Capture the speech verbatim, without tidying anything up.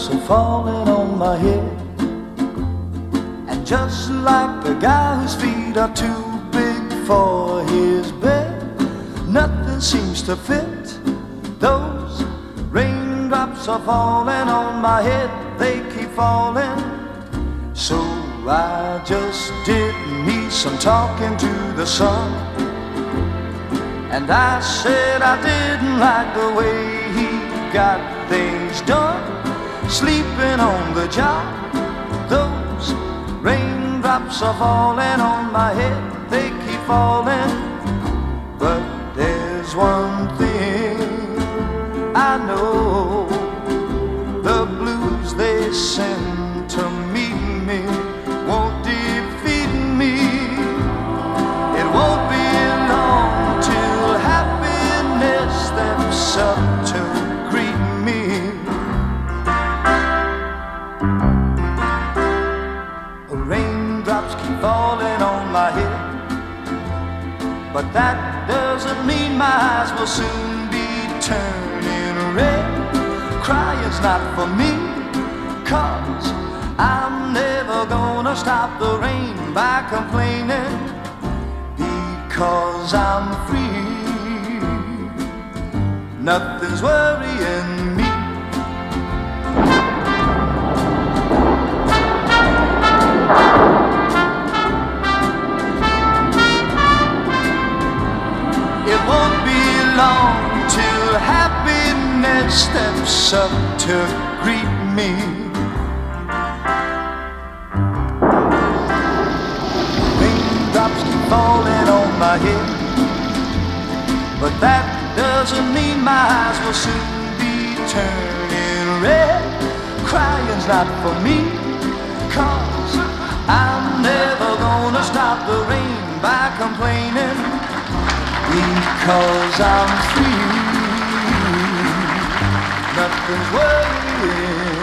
raindrops are falling on my head. And just like the guy whose feet are too big for his bed, nothing seems to fit. Those raindrops are falling on my head, they keep falling. So I just did me some talking to the sun, and I said I didn't like the way he got things done, sleeping on the job. Those raindrops are falling on my head, they keep falling. But there's one thing I know, the blues they send to meet me won't defeat me. It won't be long till happiness steps up to greet me. Raindrops keep falling on my head, but that doesn't mean my eyes will soon be turning red. Crying's not for me, 'cause I'm never gonna stop the rain by complaining, because I'm free. Nothing's worrying me. It won't be long till happiness steps up to greet me. Raindrops keep falling on my head, but that doesn't mean my eyes will soon be turning red. Crying's not for me, 'cause I'm never gonna stop the rain by complaining, because I'm free. Nothing's worrying